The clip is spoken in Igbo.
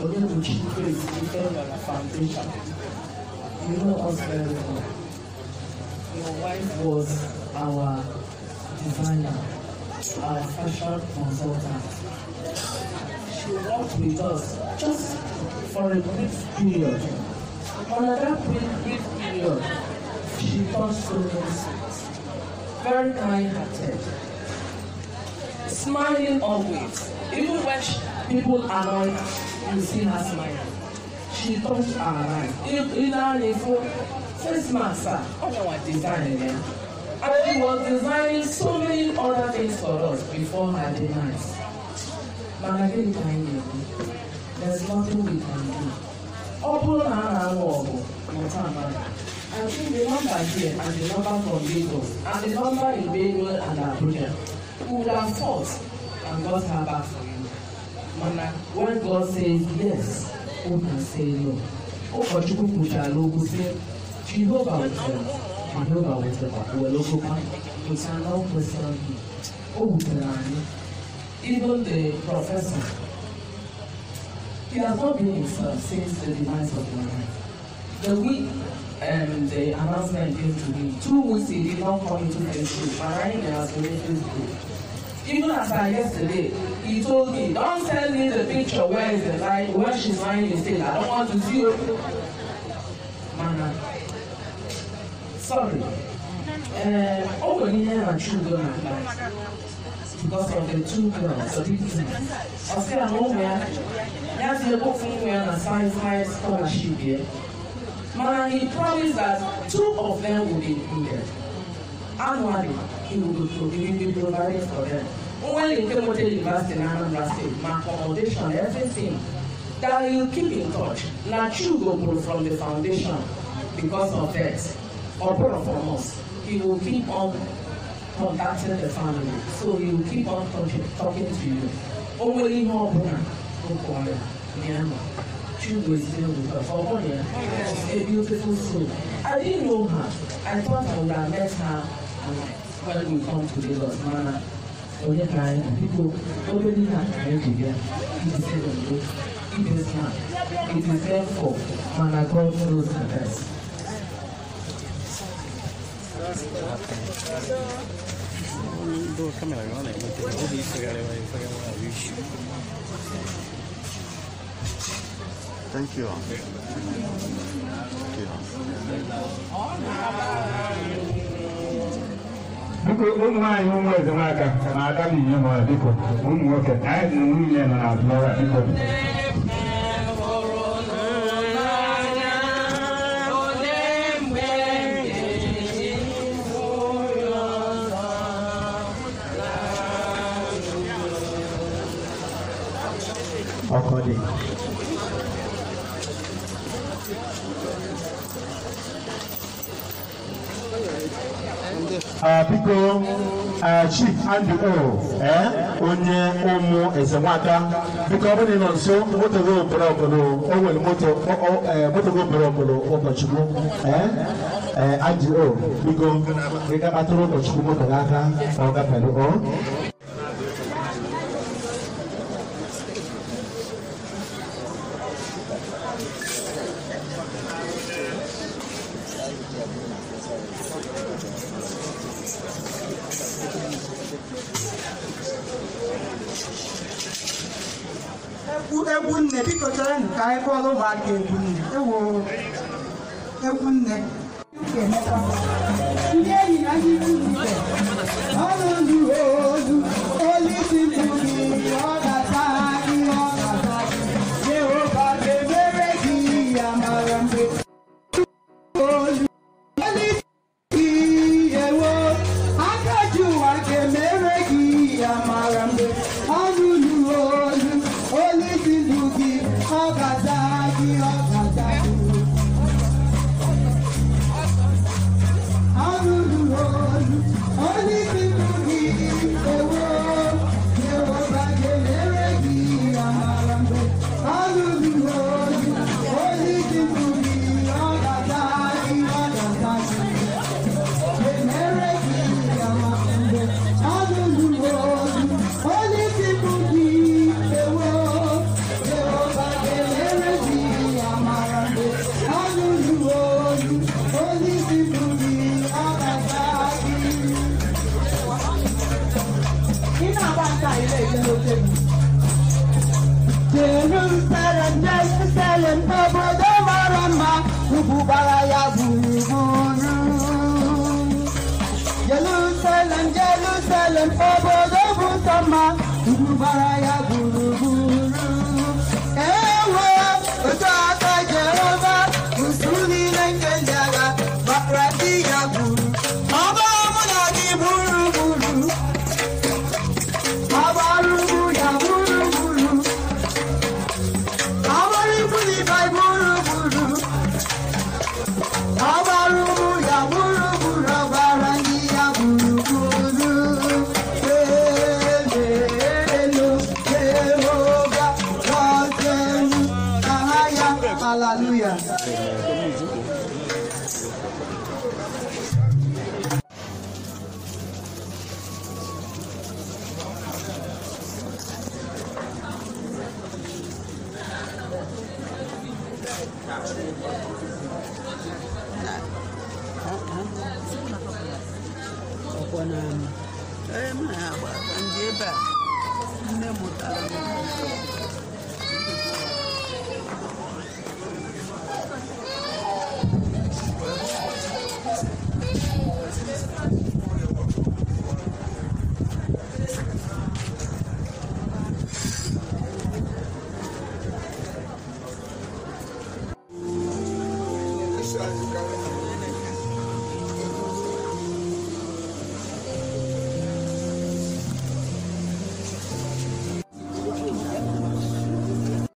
Igbo Ukwu EZEIKE Foundation. You know us very well. Your wife was our designer, our fashion consultant. She worked with us just for a brief period. On that brief period, she touched so many souls. Very kind-hearted, smiling always. Even when people annoy her, you see her smiling. She touched our life. Even if first master, designing them. And she was designing so many other things for us before her demise. But again, there's nothing we can do. Open I think the number here and the number from Lagos and the number in Vigil and Abuja would have fought and got her back for you. Mana, when God says yes, who can say no? Jehovah will say, Jehovah will tell. Jehovah will tell. We cannot question him. Even the professor, he has not been himself since the demise of my life. The week the announcement came to me, 2 weeks he did not come into Facebook. My name has been in Facebook. Even as I yesterday, he told me, don't send me the picture where is the line, where she's lying in state. I don't want to see you. Man, sorry. Over here and children are lives. Because of the 2 girls, the big things. I say I'm over here. Yes, you go from where and science scholarship here. Man, he promised that 2 of them will be included. Annually, he will be provided for them. When he came to the university in Anambra State, my accommodation, everything, that he will keep in touch. Now, Chiugo from the foundation, because of that, or from us, he will keep on contacting the family. So he will keep on talking to you. Only more Chiugo is still with her for 1 year. A beautiful soul. I didn't know her. I thought I would have met her when we come to Lagos. Man, people already have time to get. It is good. It is not. It is therefore, man, God knows the best. Thank you. Because my home was a matter, and I don't know because one work at night and we and I know people, Chief Andy onye ụmụ Ezemaka biko ọ bụrụ na nso moto go bere okolo o nwere moto go bere okolo ụbọchukwu Andy biko ị ga-atụrụ ụbọchukwu moto aka ọ gafere Egunne biko chọrọ nka anyị bọọlụ ụmụaka egunne egunne ndị enyi na ndị ikwu ọnụ ndụ ozu olisi mkpuchi ọ ga-ata ihe ọ ga-ata Jehova ga-emere gị ya mara mgbe olu olisi ewo aka ji ụwa ga-emere gị ya mara mgbe ọnụ ndụ ozu olisi mkpuchi ọ ga-ata gị ọ ga-ata Holy people, Jerusalem, Jerusalem, obodo mara mma, ugwu gbara ya gburugburu. Jerusalem, Jerusalem, obodo bụ sọ mma, ugwu gbara ya gburugburu. Ewo, otu aka Jehova, usoro niile nke ndị agha, gbara di ya gburu. Ọ bụrụ mụ na gị gburugburu, ọ gbara ugwu ya gburugburu. Ọ gbara ikwu na ibe gburugburu, ọ gbara ugwu ya gburugburu, ọ gbara ndị ya gburugburu. Elelo, Jehova, gọzienụ aha ya. Hallelujah.